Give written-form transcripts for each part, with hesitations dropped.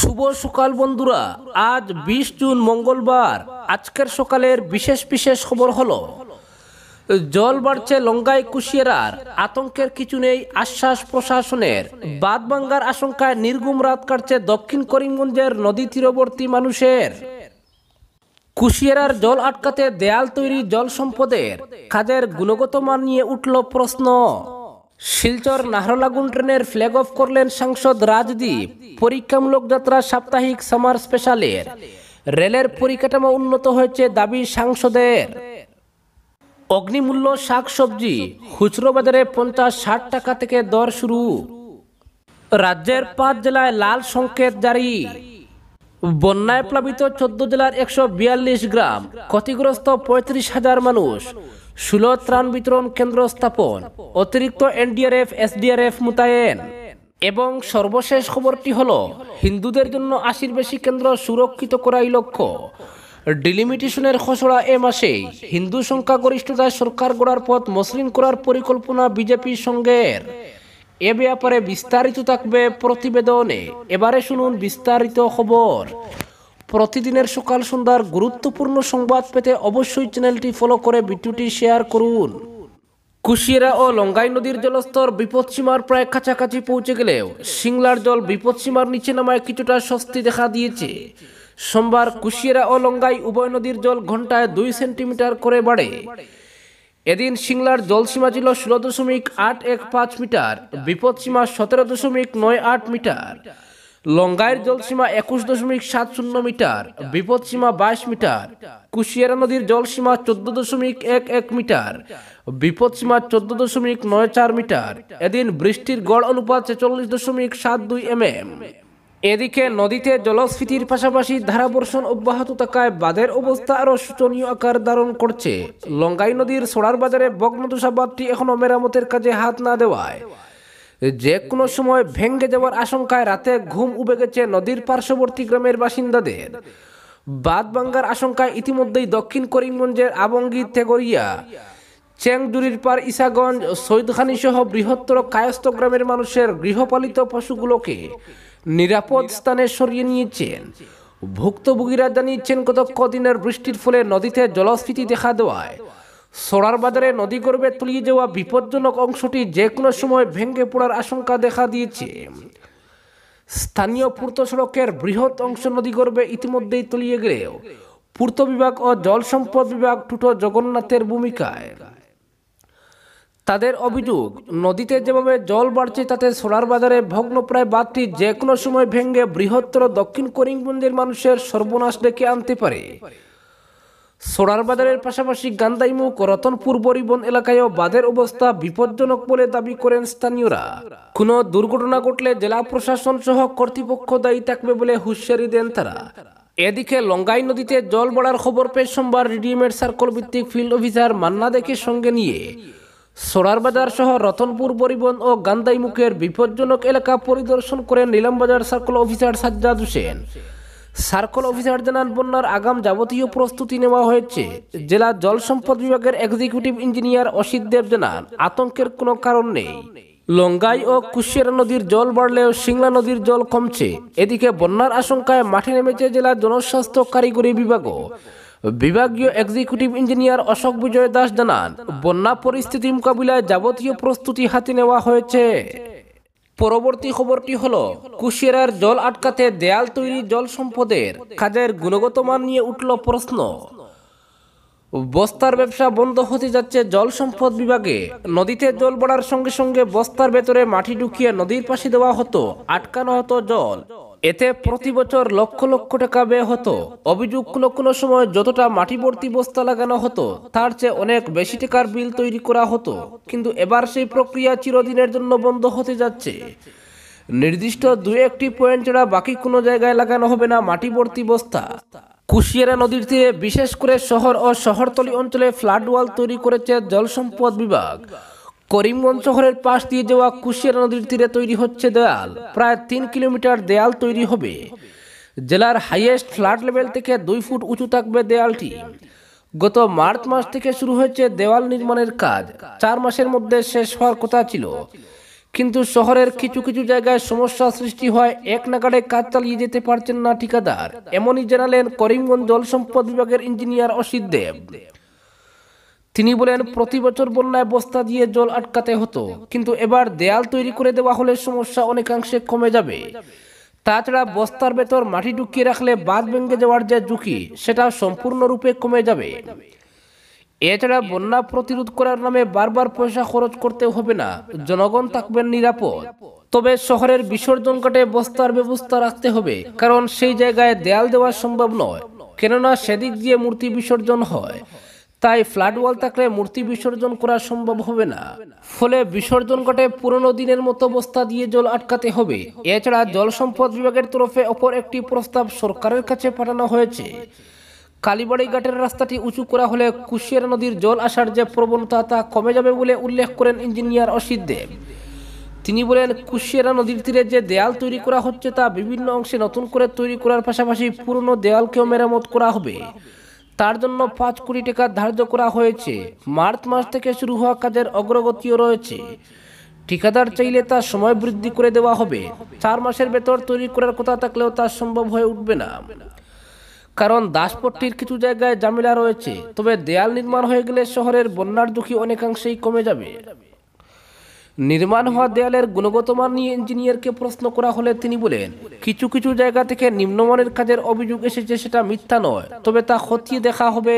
শুভ সকাল বন্ধুরা। আজ 20 জুন মঙ্গলবার। আজকের সকালের বিশেষ বিশেষ খবর হলো, জল বাড়ছে লঙ্গাই কুশিয়ারার, আতঙ্কের কিছু নেই আশ্বাস প্রশাসনের। বাঁধভাঙ্গার আশঙ্কায় নির্ঘুম রাত কাটছে দক্ষিণ করিমগঞ্জের নদী তীরবর্তী মানুষের। কুশিয়ারার জল আটকাতে দেয়াল তৈরি জল সম্পদের কাজের গুণগত মান নিয়ে উঠল প্রশ্ন। শিলচর নাহরলাগুন ট্রেনের ফ্ল্যাগ অফ করলেন সাংসদ রাজদীপ। পরীক্ষামূলক যাত্রা সাপ্তাহিক সামার স্পেশালের। রেলের পরিকাঠামো উন্নত হয়েছে দাবি সাংসদের। অগ্নিমূল্য শাকসবজি খুচরো বাজারে 50-60 টাকা থেকে দর শুরু। রাজ্যের 5 জেলায় লাল সংকেত জারি। বন্যায় প্লাবিত 14 জেলার 142 গ্রাম, ক্ষতিগ্রস্ত 35,000 মানুষ। 16 ত্রাণ বিতরণ কেন্দ্র স্থাপন, অতিরিক্ত এনডিআরএফ এসডিআরএফ মোতায়েন। এবং সর্বশেষ খবরটি হল, হিন্দুদের জন্য 80-র বেশি কেন্দ্র সুরক্ষিত করাই লক্ষ্য। ডিলিমিটেশনের খসড়া এ মাসেই। হিন্দু সংখ্যাগরিষ্ঠতায় সরকার গড়ার পথ মসৃণ করার পরিকল্পনা বিজেপি সঙ্গের। এ ব্যাপারে বিস্তারিত থাকবে প্রতিবেদনে। এবারে শুনুন বিস্তারিত খবর। প্রতিদিনের সকাল সন্ধ্যার গুরুত্বপূর্ণ সংবাদ পেতে অবশ্যই চ্যানেলটি ফলো করে ভিডিওটি শেয়ার করুন। কুশিয়ারা ও লঙ্গাই নদীর জলস্তর বিপদসীমার প্রায় কাছাকাছি পৌঁছে গেলেও সিংলার জল বিপদসীমার নিচে নামায় কিছুটা স্বস্তি দেখা দিয়েছে। সোমবার কুশিয়ারা ও লঙ্গাই উভয় নদীর জল ঘন্টায় 2 সেন্টিমিটার করে বাড়ে। এদিন সিংলার জলসীমা ছিল 16.815 মিটার, বিপদসীমা 17.98 মিটার। লঙ্গাইয়ের জলসীমা 21.70 মিটার, বিপদসীমা 22 মিটার। কুশিয়ারা নদীর জলসীমা 14.11 মিটার, বিপদসীমা 14.94 মিটার। এদিন বৃষ্টির গড় অনুপাত 46.72 mm। এদিকে নদীতে জলস্ফীতির পাশাপাশি ধারাবর্ষণ অব্যাহত থাকায় বাঁধের অবস্থা আরও শোচনীয় আকার ধারণ করছে। লঙ্গাই নদীর সোড়ার বাজারে ভগ্নদশা বাঁধটি এখনও মেরামতের কাজে হাত না দেওয়ায় যে কোনো সময় ভেঙে যাওয়ার আশঙ্কায় রাতে ঘুম উবে গেছে নদীর পার্শ্ববর্তী গ্রামের বাসিন্দাদের। বাঁধভাঙ্গার আশঙ্কায় ইতিমধ্যেই দক্ষিণ করিমগঞ্জের আবঙ্গী, তেগরিয়া, চেংজুরির পার, ইসাগঞ্জ, সৈয়দখানী সহ বৃহত্তর কায়স্থ গ্রামের মানুষের গৃহপালিত পশুগুলোকে নিরাপদ স্থানে সরিয়ে নিয়েছেন। ভুক্তভোগীরা জানিয়েছেন, গত কদিনের বৃষ্টির ফলে নদীতে জলস্ফীতি দেখা দেওয়ায় সোড়ার বাজারে নদীগর্ভে তলিয়ে যাওয়া বিপজ্জনক অংশটি যে কোনো সময় ভেঙে পড়ার আশঙ্কা দেখা দিয়েছে। স্থানীয় পূর্ত সড়কের বৃহৎ অংশ নদীগর্ভে ইতিমধ্যেই তলিয়ে গেলেও পূর্ত বিভাগ ও জল সম্পদ বিভাগ টুটো জগন্নাথের ভূমিকায়। তাদের অভিযোগ, নদীতে যেভাবে জল বাড়ছে তাতে সোড়ার বাজারে ভগ্নপ্রায় বাঁধটি যে কোনো সময় ভেঙে বৃহত্তর দক্ষিণ করিমগঞ্জের মানুষের সর্বনাশ ডেকে আনতে পারে। সোড়ার বাজারের পাশাপাশি গান্দাইমুখ, রতনপুর, বরিবন এলাকায়ও বাঁধের অবস্থা বিপজ্জনক বলে দাবি করেন স্থানীয়রা। কোনো দুর্ঘটনা ঘটলে জেলা প্রশাসন সহ কর্তৃপক্ষ দায়ী থাকবে বলে হুঁশিয়ারি দেন তারা। এদিকে লঙ্গাই নদীতে জল বাড়ার খবর পেয়ে সোমবার রেডিমেড সার্কল ভিত্তিক ফিল্ড অফিসার মান্না দেখে সঙ্গে নিয়ে সোড়ার বাজার সহ রতনপুর, বরিবন ও গান্দাইমুখের বিপজ্জনক এলাকা পরিদর্শন করেন Nilambazar circle officer Sajjad Hossain. Circle officer জানান, বন্যার আগাম যাবতীয় প্রস্তুতি নেওয়া হয়েছে। জেলা জল সম্পদ বিভাগের এক্সিকিউটিভ ইঞ্জিনিয়ার অসিত দেব জানান, আতঙ্কের কোনো কারণ নেই। লঙ্গাই ও কুশিয়ারা নদীর জল বাড়লেও সিংলা নদীর জল কমছে। এদিকে বন্যার আশঙ্কায় মাঠে নেমেছে জেলা জনস্বাস্থ্য কারিগরি বিভাগও। বিভাগীয় এক্সিকিউটিভ ইঞ্জিনিয়ার অশোক বিজয় দাস জানান, বন্যা পরিস্থিতি মোকাবিলায় যাবতীয় প্রস্তুতি হাতে নেওয়া হয়েছে। পরবর্তী খবরটি হলো, কুশিয়ারার জল আটকাতে দেয়াল তৈরি জল সম্পদের কাজের গুণগত মান নিয়ে উঠল প্রশ্ন। বস্তার ব্যবসা বন্ধ হতে যাচ্ছে জল সম্পদ বিভাগে। নদীতে জল বাড়ার সঙ্গে সঙ্গে বস্তার ভেতরে মাটি ঢুকিয়ে নদীর পাশে দেওয়া হতো, আটকানো হতো জল। এতে প্রতি বছর লক্ষ লক্ষ টাকা ব্যয় হতো। অভিযোগ, কোনো সময় যতটা মাটি ভর্তি বস্তা লাগানো হতো তার চেয়ে অনেক বেশি টাকার বিল তৈরি করা হতো। কিন্তু এবার সেই প্রক্রিয়া চিরদিনের জন্য বন্ধ হতে যাচ্ছে। নির্দিষ্ট 2-1টি পয়েন্ট ছাড়া বাকি কোনো জায়গায় লাগানো হবে না মাটি ভর্তি বস্তা। কুশিয়ারা নদীর তীরে বিশেষ করে শহর ও শহরতলি অঞ্চলে ফ্লাড ওয়াল তৈরি করেছে জল সম্পদ বিভাগ। করিমগঞ্জ শহরের পাশ দিয়ে যাওয়া কুশিয়ারা নদীর তীরে তৈরি হচ্ছে দেয়াল। প্রায় 3 কিলোমিটার দেয়াল তৈরি হবে। জেলার হাইয়েস্ট ফ্লাড লেভেল থেকে 2 ফুট উঁচু থাকবে দেয়ালটি। গত মার্চ মাস থেকে শুরু হয়েছে দেওয়াল নির্মাণের কাজ। 4 মাসের মধ্যে শেষ হওয়ার কথা ছিল, কিন্তু শহরের কিছু কিছু জায়গায় সমস্যা সৃষ্টি হয়, এক নাগাড়ে কাজ চালিয়ে যেতে পারছেন না ঠিকাদার। এমনই জানালেন করিমগঞ্জ জল সম্পদ বিভাগের ইঞ্জিনিয়ার অসিত দেব। তিনি বলেন, প্রতি বছর বন্যায় বস্তা দিয়ে জল আটকাতে হতো, কিন্তু এবার দেয়াল তৈরি করে দেওয়া হলে সমস্যা অনেকাংশে কমে যাবে। তাছাড়া বস্তার ভেতর মাটি ঢুকিয়ে রাখলে বাঁধ ভেঙে যাওয়ার যে ঝুঁকি, সেটা সম্পূর্ণরূপে কমে যাবে। এছাড়া বন্যা প্রতিরোধ করার নামে বারবার পয়সা খরচ করতে হবে না, জনগণ থাকবেন নিরাপদ। তবে শহরের বিসর্জন ঘাটে বস্তার ব্যবস্থা রাখতে হবে, কারণ সেই জায়গায় দেয়াল দেওয়া সম্ভব নয়, কেননা সেদিক দিয়ে মূর্তি বিসর্জন হয়। তাই ফ্ল্যাট ওয়াল থাকলে মূর্তি বিসর্জন করা সম্ভব হবে না। ফলে বিসর্জন ঘাটে পুরনো দিনের মতো বস্তা দিয়ে জল আটকাতে হবে। এছাড়া জল সম্পদ বিভাগের তরফে অপর একটি প্রস্তাব সরকারের কাছে পাঠানো হয়েছে। কালীবাড়ি ঘাটের রাস্তাটি উঁচু করা হলে কুশিয়ারা নদীর জল আসার যে প্রবণতা, তা কমে যাবে বলে উল্লেখ করেন ইঞ্জিনিয়ার অসিত দেব। তিনি বলেন, কুশিয়ারা নদীর তীরে যে দেয়াল তৈরি করা হচ্ছে, তা বিভিন্ন অংশে নতুন করে তৈরি করার পাশাপাশি পুরনো দেয়ালকেও মেরামত করা হবে। তার জন্য 5 কোটি টাকা ধার্য করা হয়েছে। মার্চ মাস থেকে শুরু হওয়া কাজের অগ্রগতিও রয়েছে। ঠিকাদার চাইলে তা সময় বৃদ্ধি করে দেওয়া হবে। 4 মাসের ভেতর তৈরি করার কথা থাকলেও তা সম্ভব হয়ে উঠবে না, কারণ দাসপট্টির কিছু জায়গায় ঝামেলা রয়েছে। তবে দেয়াল নির্মাণ হয়ে গেলে শহরের বন্যার ঝুঁকি অনেকাংশেই কমে যাবে। নির্মাণ হওয়া দেয়ালের গুণগত মান নিয়ে ইঞ্জিনিয়ারকে প্রশ্ন করা হলে তিনি বলেন, কিছু কিছু জায়গা থেকে নিম্নমানের কাজের অভিযোগ এসেছে, সেটা মিথ্যা নয়, তবে তা খতিয়ে দেখা হবে।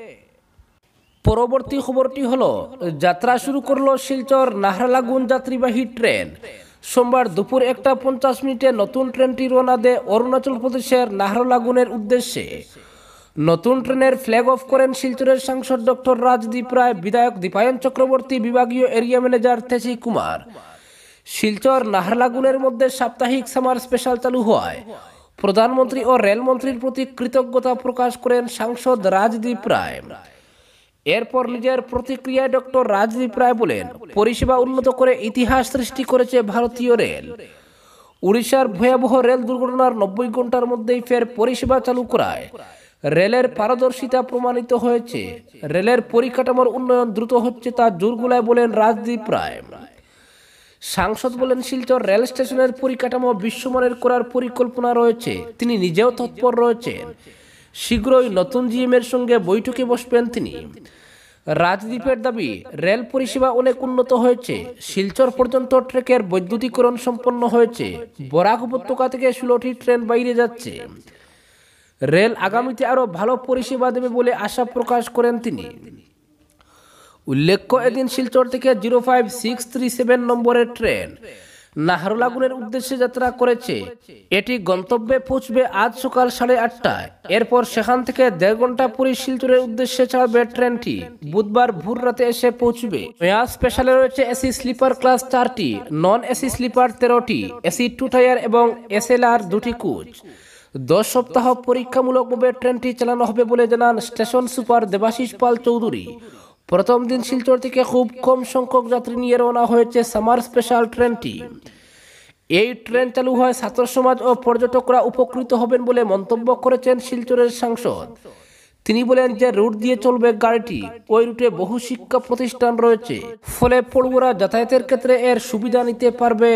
পরবর্তী খবরটি হলো, যাত্রা শুরু করলো শিলচর নাহরলাগুন যাত্রীবাহী ট্রেন। সোমবার দুপুর 1:50 নতুন ট্রেনটি রওনা দেয় অরুণাচল প্রদেশের নাহরলাগুনের উদ্দেশ্যে। নতুন ট্রেনের ফ্ল্যাগ অফ করেন শিলচরের সাংসদ ডক্টর রাজদীপ রায়, বিধায়ক দীপায়ন চক্রবর্তী, বিভাগীয় এরিয়া ম্যানেজার তেজি কুমার। শিলচর নাহরলাগুনের মধ্যে সাপ্তাহিক সামার স্পেশাল চালু হওয়ায় প্রধানমন্ত্রী ও রেলমন্ত্রীর প্রতি কৃতজ্ঞতা প্রকাশ করেন সাংসদ রাজদীপ রায়। এরপর নিজের প্রতিক্রিয়ায় ডক্টর রাজদীপ রায় বলেন, পরিষেবা উন্নত করে ইতিহাস সৃষ্টি করেছে ভারতীয় রেল। উড়িষ্যার ভয়াবহ রেল দুর্ঘটনার 90 ঘন্টার মধ্যেই ফের পরিষেবা চালু করায় রেলের পারদর্শিতা প্রমাণিত হয়েছে। রেলের পরিকাঠামোর উন্নয়ন দ্রুত হচ্ছে, তা জোর গলায় বলেন রাজদীপ রায়। সাংসদ বলেন, শিলচর রেল স্টেশনের পরিকাঠামো বিশ্বমানের করার পরিকল্পনা রয়েছে। তিনি নিজেও তৎপর রয়েছেন। শীঘ্রই নতুন জিএমের সঙ্গে বৈঠকে বসবেন তিনি। রাজদীপের দাবি, রেল পরিষেবা অনেক উন্নত হয়েছে। শিলচর পর্যন্ত ট্রেকের বৈদ্যুতিকরণ সম্পন্ন হয়েছে। বরাক উপত্যকা থেকে 16টি ট্রেন বাইরে যাচ্ছে। রেল আগামীতে আরও ভালো পরিষেবা দেবে বলে আশা প্রকাশ করেন তিনি। উল্লেখ্য, এদিন শিলচর থেকে 05637 নম্বরের ট্রেন নাহরলাগুনের উদ্দেশ্যে যাত্রা করেছে। এটি গন্তব্যে পৌঁছবে আজ সকাল 8:30টায়। এরপর সেখান থেকে 1.5 ঘন্টা পরে শিলচরের উদ্দেশ্যে ছাড়বে ট্রেনটি। বুধবার ভোর রাতে এসে পৌঁছবে। নয়া স্পেশালে রয়েছে এসি স্লিপার ক্লাস 4টি, নন এসি স্লিপার 13টি, এসি 2 টায়ার এবং এসএলআর 2টি কোচ। 10 সপ্তাহ পরীক্ষামূলকভাবে ট্রেনটি চালানো হবে বলে জানান স্টেশন সুপার দেবাশিস পাল চৌধুরী। প্রথম দিন শিলচর থেকে খুব কম সংখ্যক যাত্রী নিয়ে রওনা হয়েছে সামার স্পেশাল ট্রেনটি। এই ট্রেন চালু হয় ছাত্র সমাজ ও পর্যটকরা উপকৃত হবেন বলে মন্তব্য করেছেন শিলচরের সাংসদ। তিনি বলেন, যে রুট দিয়ে চলবে গাড়িটি, ওই রুটে বহু শিক্ষা প্রতিষ্ঠান রয়েছে, ফলে পড়ুয়ারা যাতায়াতের ক্ষেত্রে এর সুবিধা নিতে পারবে।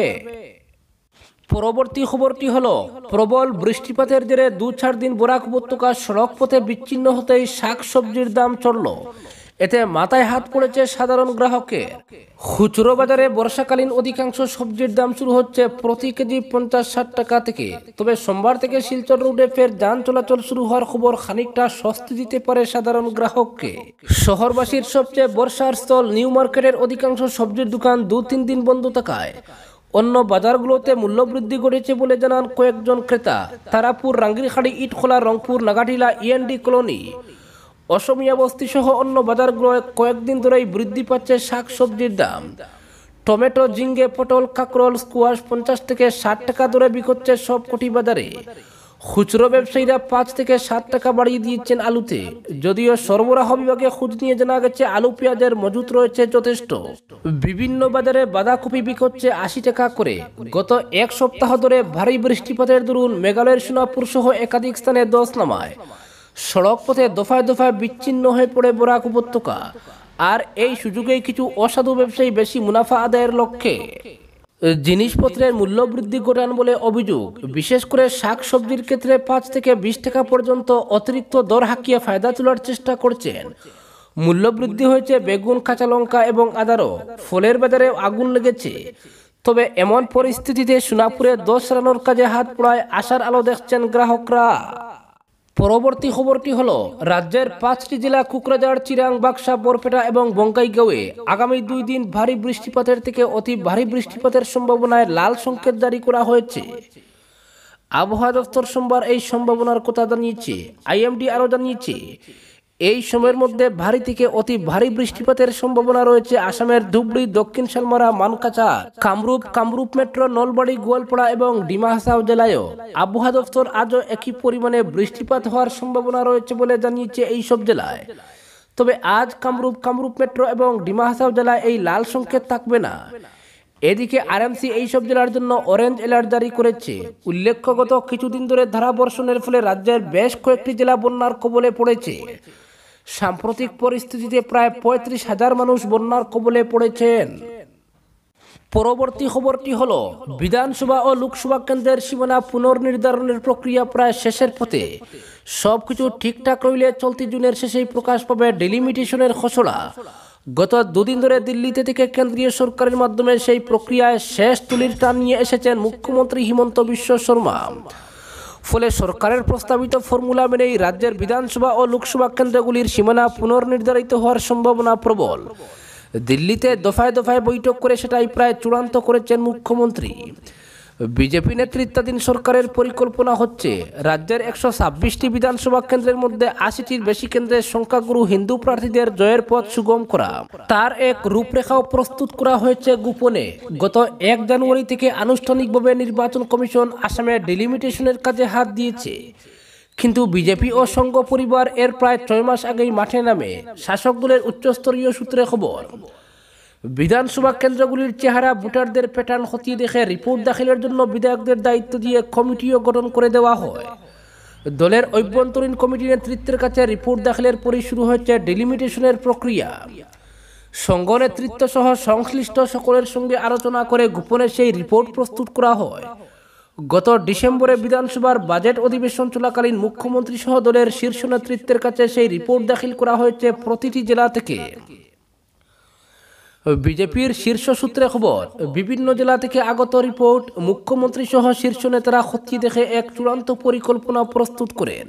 পরবর্তী খবরটি হলো, প্রবল বৃষ্টিপাতের জেরে 2-4 দিন বরাক উপত্যকা সড়ক পথে বিচ্ছিন্ন হতেই শাক সবজির দাম চড়ল। এতে মাথায় হাত পড়েছে সাধারণ গ্রাহকের। খুচরো বাজারে বর্ষাকালীন অধিকাংশ সবজির দাম শুরু হচ্ছে প্রতি কেজি 50-60 টাকা থেকে। তবে সোমবার থেকে শিলচর রোডে ফের যান চলাচল শুরু হওয়ার খবর খানিকটা স্বস্তি দিতে পারে সাধারণ গ্রাহককে। শহরবাসীর সবচেয়ে বর্ষার স্থল নিউ মার্কেটের অধিকাংশ সবজির দোকান 2-3 দিন বন্ধ থাকায় অন্য বাজারগুলোতে মূল্য বৃদ্ধি ঘটেছে বলে জানান কয়েকজন ক্রেতা। তারাপুর, রাঙ্গিরখাড়ি, ইটখোলা, রংপুর, নাগাটিলা, ইএনডি কলোনি, অসমিয়া বস্তি সহ অন্য বাজারগুলোয় কয়েকদিন ধরেই বৃদ্ধি পাচ্ছে শাক সবজির দাম। টমেটো, ঝিঙ্গে, পটল, কাঁকরোল, স্কোয়াশ 50 থেকে 60 টাকা দরে বিক্রি হচ্ছে সবকটি বাজারে। খুচরো ব্যবসায়ীরা 5 থেকে 7 টাকা বাড়িয়ে দিয়েছেন আলুতে। যদিও সরবরাহ বিভাগে খোঁজ নিয়ে জানা গেছে আলু পেঁয়াজের মজুত রয়েছে যথেষ্ট। বিভিন্ন বাজারে বাঁধাকপি বিক্রি হচ্ছে 80 টাকা করে। গত 1 সপ্তাহ ধরে ভারী বৃষ্টিপাতের দরুন মেঘালয়ের সোনাপুর সহ একাধিক স্থানে ধস নামায়। সড়ক পথে দফায় দফায় বিচ্ছিন্ন হয়ে পড়ে বরাক উপত্যকা। আর এই সুযোগেই কিছু অসাধু ব্যবসায়ী বেশি মুনাফা আদায়ের লক্ষ্যে জিনিসপত্রের মূল্য বৃদ্ধি ঘটান বলে অভিযোগ। বিশেষ করে শাক সবজির ক্ষেত্রে 5 থেকে 20 টাকা পর্যন্ত অতিরিক্ত দর হাঁকিয়ে ফায়দা তোলার চেষ্টা করছেন। মূল্য বৃদ্ধি হয়েছে বেগুন, কাঁচা লঙ্কা এবং আদারও। ফলের বাজারে আগুন লেগেছে। তবে এমন পরিস্থিতিতে সোনাপুরে দোষ সারানোর কাজে হাত পড়ায় আশার আলো দেখছেন গ্রাহকরা। পরবর্তী খবরটি হলো, রাজ্যের 5টি জেলা কোকরাঝাড়, চিরাং, বাক্সা, বরপেটা এবং বঙ্গাইগাঁওয়ে আগামী 2 দিন ভারী বৃষ্টিপাতের থেকে অতি ভারী বৃষ্টিপাতের সম্ভাবনায় লাল সংকেত জারি করা হয়েছে। আবহাওয়া দপ্তর সোমবার এই সম্ভাবনার কথা জানিয়েছে। আইএমডি আরও জানিয়েছে, এই সময়ের মধ্যে ভারী থেকে অতি ভারী বৃষ্টিপাতের সম্ভাবনা রয়েছে আসামের ধুবড়ি, দক্ষিণ শালমারা, মানকাছার, কামরূপ মেট্রো, নলবাড়ি, গোয়ালপাড়া এবং ডিমা হাসাও জেলায়ও। আবহাওয়া দপ্তর আজও একই পরিমাণে বৃষ্টিপাত হওয়ার সম্ভাবনা রয়েছে বলে জানিয়েছে এই সব জেলায়। তবে আজ কামরূপ মেট্রো এবং ডিমা হাসাও জেলায় এই লাল সংকেত থাকবে না। এদিকে আরএমসি এই সব জেলার জন্য অরেঞ্জ অ্যালার্ট জারি করেছে। উল্লেখ্য, গত কিছুদিন ধরে ধারাবর্ষণের ফলে রাজ্যের বেশ কয়েকটি জেলা বন্যার কবলে পড়েছে। সাম্প্রতিক পরিস্থিতিতে প্রায় 35,000 মানুষ বন্যার কবলে পড়েছেন। পরবর্তী খবরটি হলো, বিধানসভা ও লোকসভা কেন্দ্রের সীমানা পুনর্নির্ধারণের প্রক্রিয়া প্রায় শেষের পথে। সবকিছু ঠিকঠাক রইলে চলতি জুনের শেষেই প্রকাশ পাবে ডিলিমিটেশনের খসড়া। গত 2 দিন ধরে দিল্লিতে থেকে কেন্দ্রীয় সরকারের মাধ্যমে সেই প্রক্রিয়ায় শেষ তুলির টান নিয়ে এসেছেন মুখ্যমন্ত্রী হিমন্ত বিশ্ব শর্মা। ফলে সরকারের প্রস্তাবিত ফর্মুলা মেনেই রাজ্যের বিধানসভা ও লোকসভা কেন্দ্রগুলির সীমানা পুনর্নির্ধারিত হওয়ার সম্ভাবনা প্রবল। দিল্লিতে দফায় দফায় বৈঠক করে সেটাই প্রায় চূড়ান্ত করেছেন মুখ্যমন্ত্রী। বিজেপি নেতৃত্বাধীন সরকারের পরিকল্পনা হচ্ছে রাজ্যের 126টি বিধানসভা কেন্দ্রের মধ্যে 80টির বেশি কেন্দ্রের সংখ্যাগুরু হিন্দু প্রার্থীদের জয়ের পথ সুগম করা। তার এক রূপরেখাও প্রস্তুত করা হয়েছে গোপনে। গত 1 জানুয়ারি থেকে আনুষ্ঠানিকভাবে নির্বাচন কমিশন আসামে ডিলিমিটেশনের কাজে হাত দিয়েছে। কিন্তু বিজেপি ও সংঘ পরিবার এর প্রায় 6 মাস আগেই মাঠে নামে। শাসক দলের উচ্চস্তরীয় সূত্রে খবর, বিধানসভা কেন্দ্রগুলির চেহারা, ভোটারদের প্যাটার্ন খতিয়ে দেখে রিপোর্ট দাখিলের জন্য বিধায়কদের দায়িত্ব দিয়ে কমিটিও গঠন করে দেওয়া হয়। দলের অভ্যন্তরীণ কমিটির নেতৃত্বের কাছে রিপোর্ট দাখিলের পরই শুরু হয়েছে ডিলিমিটেশনের প্রক্রিয়া। সংঘ নেতৃত্ব সহ সংশ্লিষ্ট সকলের সঙ্গে আলোচনা করে গোপনে সেই রিপোর্ট প্রস্তুত করা হয়। গত ডিসেম্বরে বিধানসভার বাজেট অধিবেশন চলাকালীন মুখ্যমন্ত্রী সহ দলের শীর্ষ নেতৃত্বের কাছে সেই রিপোর্ট দাখিল করা হয়েছে প্রতিটি জেলা থেকে। বিজেপির শীর্ষ সূত্রে খবর, বিভিন্ন জেলা থেকে আগত রিপোর্ট মুখ্যমন্ত্রী সহ শীর্ষ নেতারা খতিয়ে দেখে এক চূড়ান্ত পরিকল্পনা প্রস্তুত করেন।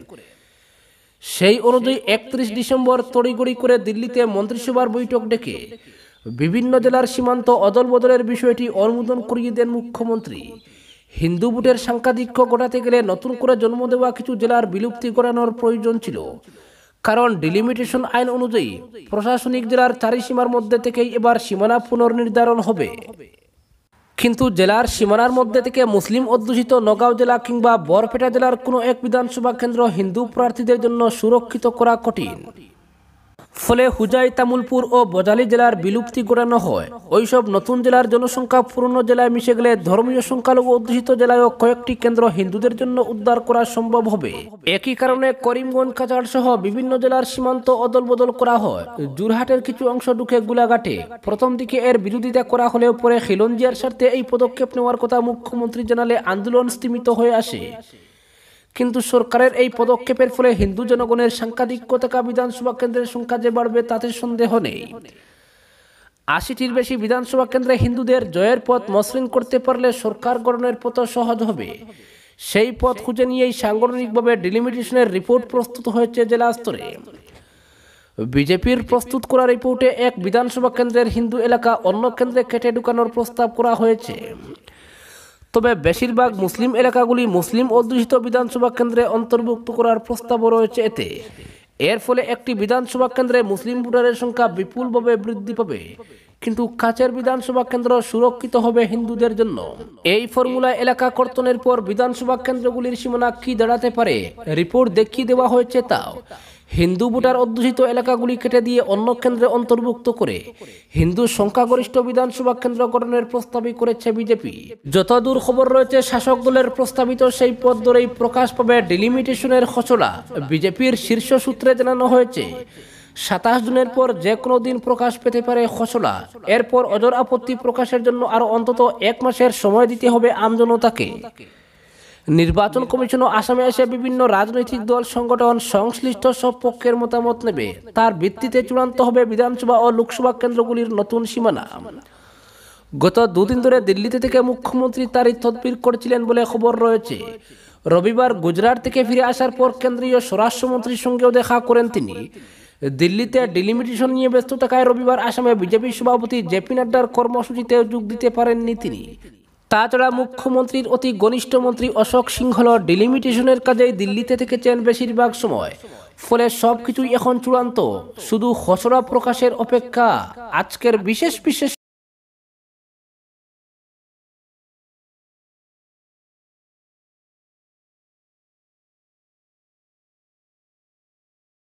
সেই অনুযায়ী 31 ডিসেম্বর তড়িঘড়ি করে দিল্লিতে মন্ত্রিসভার বৈঠক ডেকে বিভিন্ন জেলার সীমান্ত অদল বদলের বিষয়টি অনুমোদন করিয়ে দেন মুখ্যমন্ত্রী। হিন্দু ভোটের সংখ্যাধিক্য ঘটাতে গেলে নতুন করে জন্ম দেওয়া কিছু জেলার বিলুপ্তি ঘটানোর প্রয়োজন ছিল। কারণ ডিলিমিটেশন আইন অনুযায়ী প্রশাসনিক জেলার চারিসীমার মধ্যে থেকেই এবার সীমানা পুনর্নির্ধারণ হবে। কিন্তু জেলার সীমানার মধ্যে থেকে মুসলিম অধ্যুষিত নগাঁও জেলা কিংবা বরপেটা জেলার কোনো এক বিধানসভা কেন্দ্র হিন্দু প্রার্থীদের জন্য সুরক্ষিত করা কঠিন। ফলে হুজাই, তামুলপুর ও বজালি জেলার বিলুপ্তি ঘটানো হয়। ওইসব নতুন জেলার জনসংখ্যা পুরনো জেলায় মিশে গেলে ধর্মীয় সংখ্যালঘু অধ্যুষিত জেলায়ও কয়েকটি কেন্দ্র হিন্দুদের জন্য উদ্ধার করা সম্ভব হবে। একই কারণে করিমগঞ্জ, কাছাড় সহ বিভিন্ন জেলার সীমান্ত অদল বদল করা হয়। যোরহাটের কিছু অংশ ঢুকে গোলাঘাটে। প্রথম দিকে এর বিরোধিতা করা হলেও পরে খিলঞ্জিয়ার স্বার্থে এই পদক্ষেপ নেওয়ার কথা মুখ্যমন্ত্রী জানালে আন্দোলন স্তীমিত হয়ে আসে। কিন্তু সরকারের এই পদক্ষেপের ফলে হিন্দু জনগণের সাংখ্যাধিক্য থাকা বিধানসভা কেন্দ্রের সংখ্যা যে বাড়বে তাতে সন্দেহ নেই। 80টির বেশি বিধানসভা কেন্দ্রে হিন্দুদের জয়ের পথ মসৃণ করতে পারলে সরকার গঠনের পথ সহজ হবে। সেই পথ খুঁজে নিয়েই সাংগঠনিকভাবে ডিলিমিটেশনের রিপোর্ট প্রস্তুত হয়েছে জেলা স্তরে। বিজেপির প্রস্তুত করা রিপোর্টে এক বিধানসভা কেন্দ্রের হিন্দু এলাকা অন্য কেন্দ্রে কেটে ঢুকানোর প্রস্তাব করা হয়েছে। তবে বেশিরভাগ মুসলিম এলাকাগুলি মুসলিম অধ্যুষিত বিধানসভা কেন্দ্রে অন্তর্ভুক্ত করার প্রস্তাবও রয়েছে এতে। এর ফলে একটি বিধানসভা কেন্দ্রে মুসলিম ভোটারের সংখ্যা বিপুলভাবে বৃদ্ধি পাবে, কিন্তু কাছের বিধানসভা কেন্দ্র সুরক্ষিত হবে হিন্দুদের জন্য। এই ফর্মুলা এলাকা কর্তনের পর বিধানসভা কেন্দ্রগুলির সীমানা কি দাঁড়াতে পারে রিপোর্ট দেখিয়ে দেওয়া হয়েছে। তাও হিন্দু ভোটার অধ্যুষিত এলাকাগুলি কেটে দিয়ে অন্য কেন্দ্রে অন্তর্ভুক্ত করে হিন্দু সংখ্যাগরিষ্ঠ বিধানসভা কেন্দ্র গঠনের প্রস্তাবই করেছে বিজেপি। যতদূর খবর রয়েছে শাসক দলের প্রস্তাবিত সেই পথ ধরেই প্রকাশ পাবে ডিলিমিটেশনের খসড়া। বিজেপির শীর্ষ সূত্রে জানানো হয়েছে 27 জুনের পর যে কোনো দিন প্রকাশ পেতে পারে খসড়া। এরপর ওজোর আপত্তি প্রকাশের জন্য আরও অন্তত 1 মাসের সময় দিতে হবে আমজনতাকে। নির্বাচন কমিশনও আসামে এসে বিভিন্ন রাজনৈতিক দল, সংগঠন, সংশ্লিষ্ট সব পক্ষের মতামত নেবে। তার ভিত্তিতে চূড়ান্ত হবে বিধানসভা ও লোকসভা কেন্দ্রগুলির নতুন সীমানা। গত দুদিন ধরে দিল্লিতে থেকে মুখ্যমন্ত্রী তারই তদবির করছিলেন বলে খবর রয়েছে। রবিবার গুজরাট থেকে ফিরে আসার পর কেন্দ্রীয় স্বরাষ্ট্রমন্ত্রীর সঙ্গেও দেখা করেন তিনি। দিল্লিতে ডিলিমিটেশন নিয়ে ব্যস্ত থাকায় রবিবার আসামে বিজেপি সভাপতি জেপি নাড্ডার কর্মসূচিতেও যোগ দিতে পারেননি তিনি। তাছাড়া মুখ্যমন্ত্রীর অতি ঘনিষ্ঠ মন্ত্রী অশোক সিংহল ডিলিমিটেশনের কাজেই দিল্লিতে থেকেছেন বেশিরভাগ সময়। ফলে সবকিছুই এখন চূড়ান্ত, শুধু খসড়া প্রকাশের অপেক্ষা। আজকের বিশেষ